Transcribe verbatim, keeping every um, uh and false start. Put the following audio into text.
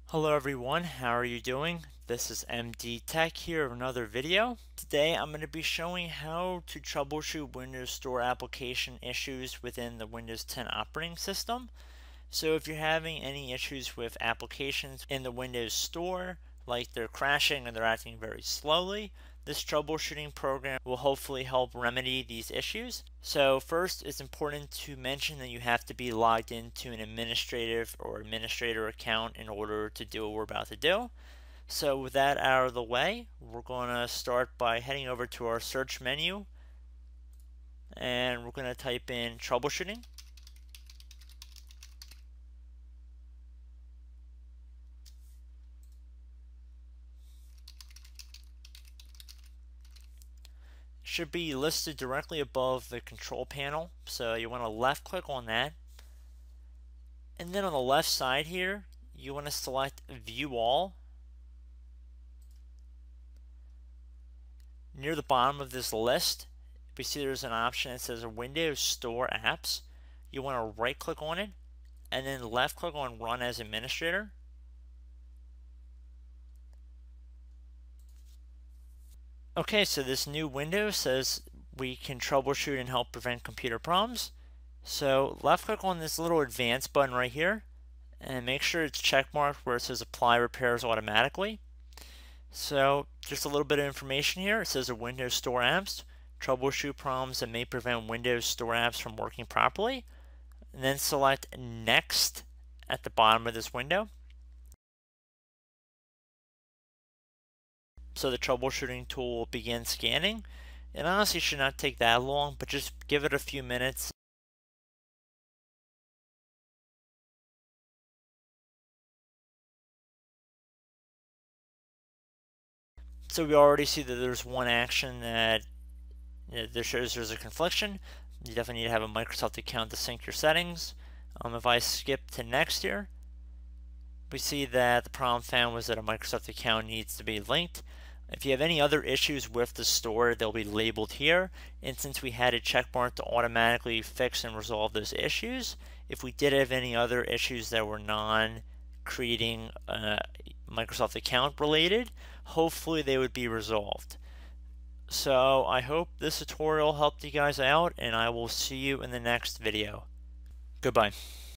Hello everyone, how are you doing? This is M D Tech here with another video. Today I'm going to be showing how to troubleshoot Windows Store application issues within the Windows ten operating system. So if you're having any issues with applications in the Windows Store, like they're crashing and they're acting very slowly, this troubleshooting program will hopefully help remedy these issues. So first, it's important to mention that you have to be logged into an administrative or administrator account in order to do what we're about to do. So with that out of the way, we're going to start by heading over to our search menu and we're going to type in troubleshooting. Should be listed directly above the control panel, so you want to left click on that, and then on the left side here you want to select view all. Near the bottom of this list we see there's an option that says Windows Store Apps. You want to right click on it and then left click on Run as Administrator. Okay, so this new window says we can troubleshoot and help prevent computer problems. So left click on this little advanced button right here and make sure it's checkmarked where it says apply repairs automatically. So just a little bit of information here. It says Windows Store Apps, troubleshoot problems that may prevent Windows Store Apps from working properly. And then select Next at the bottom of this window. So the troubleshooting tool will begin scanning. It honestly should not take that long, but just give it a few minutes. So we already see that there's one action that you know, there shows there's a confliction. You definitely need to have a Microsoft account to sync your settings. Um, if I skip to next here, we see that the problem found was that a Microsoft account needs to be linked. If you have any other issues with the store, they'll be labeled here. And since we had a checkmark to automatically fix and resolve those issues, if we did have any other issues that were non-creating a Microsoft account related, hopefully they would be resolved. So I hope this tutorial helped you guys out, and I will see you in the next video. Goodbye.